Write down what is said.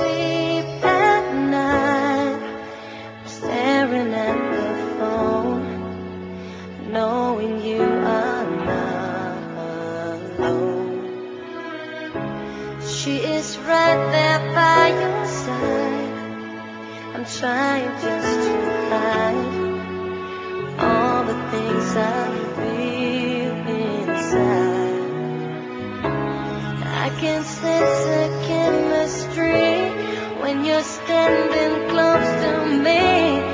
sleep at night, staring at the phone, knowing you are not alone. She is right there by your side. I'm trying just to hide all the things I feel inside. I can sense the chemistry when you're standing close to me.